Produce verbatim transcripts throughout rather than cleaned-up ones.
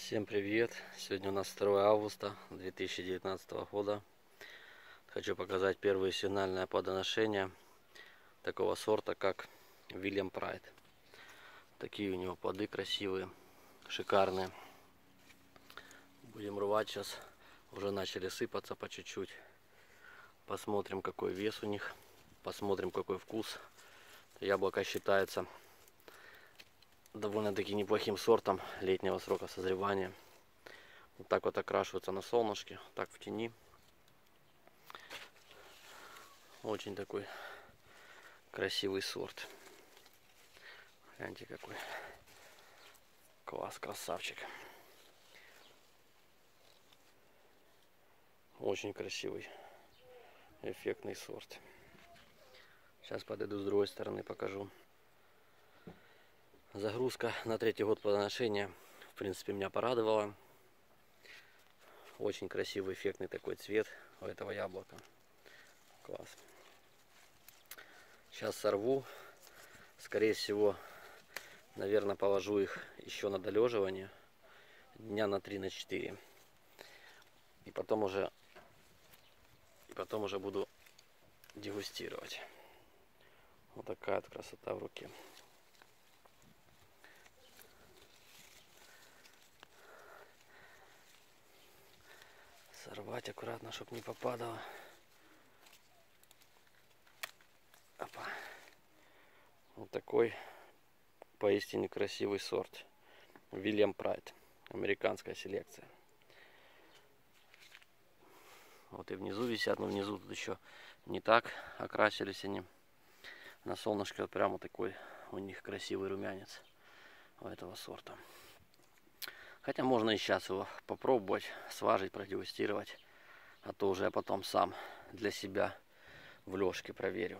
Всем привет! Сегодня у нас второе августа две тысячи девятнадцатого года. Хочу показать первые сигнальные плодоношения такого сорта, как William Pride. Такие у него плоды красивые, шикарные. Будем рвать сейчас. Уже начали сыпаться по чуть-чуть. Посмотрим, какой вес у них. Посмотрим, какой вкус. Яблоко считается довольно-таки неплохим сортом летнего срока созревания. Вот так вот окрашиваются на солнышке, так в тени. Очень такой красивый сорт. Гляньте, какой класс, красавчик. Очень красивый, эффектный сорт. Сейчас подойду с другой стороны, покажу. Загрузка на третий год плодоношения, в принципе, меня порадовала. Очень красивый, эффектный такой цвет у этого яблока. Класс. Сейчас сорву. Скорее всего, наверное, положу их еще на долеживание. Дня на три, на четыре. И потом уже, и потом уже буду дегустировать. Вот такая вот красота в руке. Сорвать аккуратно, чтобы не попадало. Опа. Вот такой поистине красивый сорт. William Pride. Американская селекция. Вот и внизу висят, но внизу тут еще не так окрасились они. На солнышке вот прямо такой у них красивый румянец у этого сорта. Хотя можно и сейчас его попробовать, сважить, продегустировать. А то уже я потом сам для себя в лёжке проверю.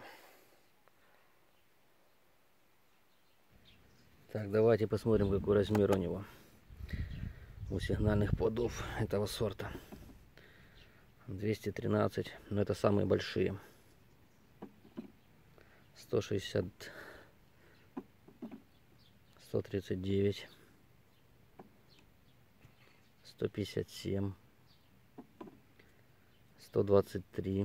Так, давайте посмотрим, какой размер у него. У сигнальных плодов этого сорта. двести тринадцать, но это самые большие. сто шестьдесят, сто тридцать девять. сто пятьдесят семь, сто двадцать три.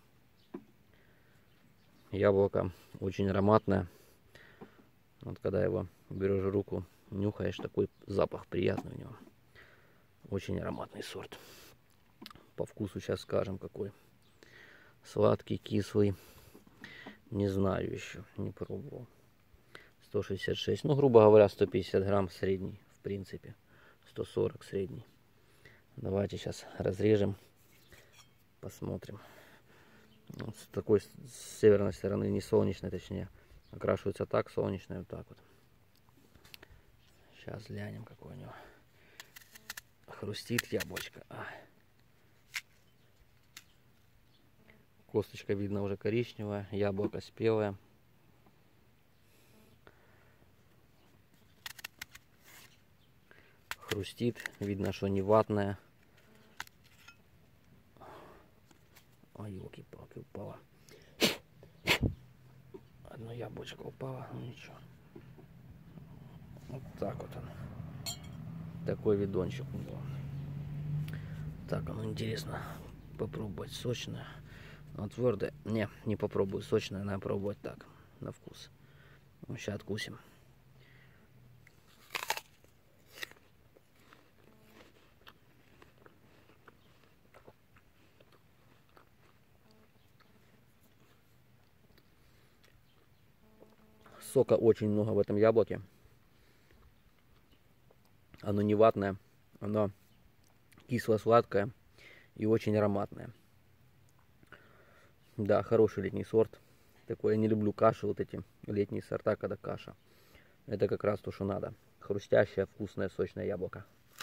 Яблоко очень ароматное. Вот когда его берешь в руку, нюхаешь, такой запах приятный у него. Очень ароматный сорт. По вкусу сейчас скажем какой. Сладкий, кислый. Не знаю еще, не пробовал. сто шестьдесят шесть, ну грубо говоря, сто пятьдесят грамм средний, в принципе. сто сорок средний. Давайте сейчас разрежем, посмотрим. Вот с такой с северной стороны, не солнечной, точнее, окрашивается так, солнечной вот так вот. Сейчас глянем, какой у него. Хрустит яблочко. А. Косточка видно уже коричневая, яблоко спелое. Хрустит, видно, что не ватная. Ой, елки-палки, упала. Одно яблочко упало, ну ничего. Вот так вот он. Такой видончик у него. Так, оно интересно попробовать сочное. Но твердое. Не, не попробую сочное, надо пробовать так, на вкус. Ну, сейчас откусим. Сока очень много в этом яблоке. Оно не ватное, оно кисло-сладкое и очень ароматное. Да, хороший летний сорт. Такой, я не люблю каши, вот эти летние сорта, когда каша. Это как раз то, что надо. Хрустящее, вкусное, сочное яблоко.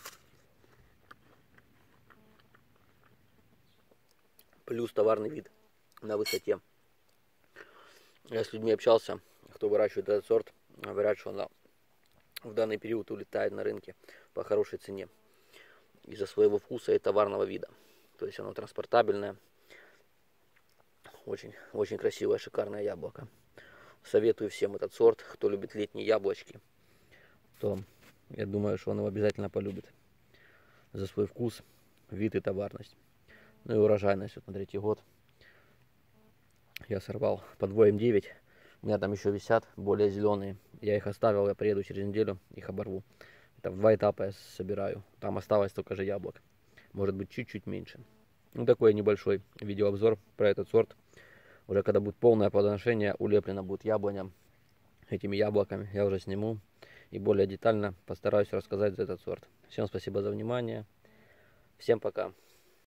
Плюс товарный вид на высоте. Я с людьми общался, кто выращивает этот сорт, говорят, что она в данный период улетает на рынке по хорошей цене из-за своего вкуса и товарного вида. То есть оно транспортабельное, очень, очень красивое, шикарное яблоко. Советую всем этот сорт, кто любит летние яблочки, то я думаю, что он его обязательно полюбит. за свой вкус, вид и товарность. Ну и урожайность вот на третий год. Я сорвал по два девять. У меня там еще висят более зеленые. Я их оставил, я приеду через неделю, их оборву. Это в два этапа я собираю. Там осталось только же яблок. Может быть чуть-чуть меньше. Ну такой небольшой видеообзор про этот сорт. Уже когда будет полное плодоношение, улеплено будет яблоня этими яблоками, я уже сниму и более детально постараюсь рассказать за этот сорт. Всем спасибо за внимание. Всем пока.